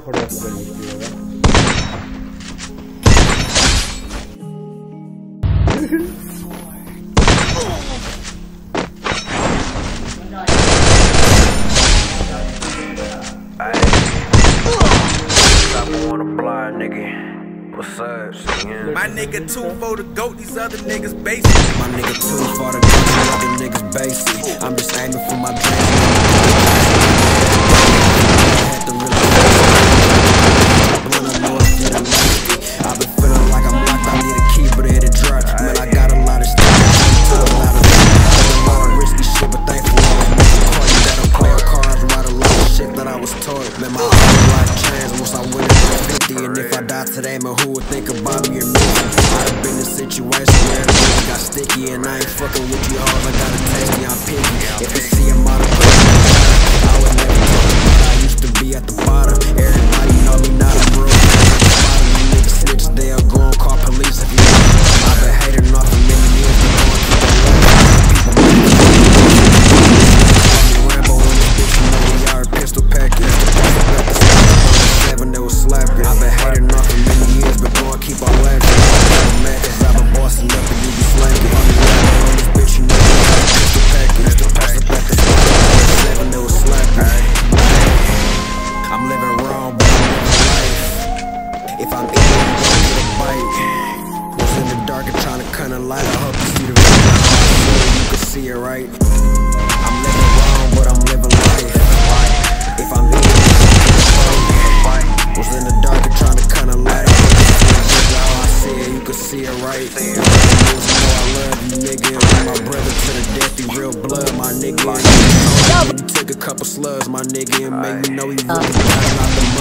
थोड़ा सा निकलेगा। What's up? My nigga 2 for the GOAT, these other niggas basic. My nigga 2 for the GOAT, these other niggas basic. I'm just aiming for my dream. I've been feeling like I'm locked, I need a key, but it'll drop. Man, I got a lot of stuff. A lot of risky shit, but thankful I was making call. You gotta play a cards, write a lot of shit that I was taught. Man, my whole life changed once I went into 50. And if I die today, man, who would think about me and me? I've been in a situation where everything got sticky, and I ain't fucking with you hoes, I gotta taste me, I'm picky. If you see I'm out of place, I would never talk about I used to be at the bottom. Everybody know me, not a bro. You niggas snitch, they'll go and call police if you know. I've been hating off for many years, but I want to keep on living. Rambo on this bitch, you know we are a pistol package. They was slapping. I've been hating off for many years, but go and keep on laughing. I'm mad cause I've been bossing up and you be slacking. On this bitch, you know we are a pistol package. The pistol back to 7, they was slapping. I'm living wrong, but I'm living life. If I'm eating, I'm gonna get a bite. Was in the dark and trying to cut a light. I hope you see the vision. So you can see it right. I'm living wrong, but I'm living life. If I'm eating, was in the dark and trying to cut a light. I hope you see it. How I see it, you can see it right. You know I love you, nigga. And my brother to the death, he real blood, my nigga. You took a couple slugs, my nigga, and made me know he really got out the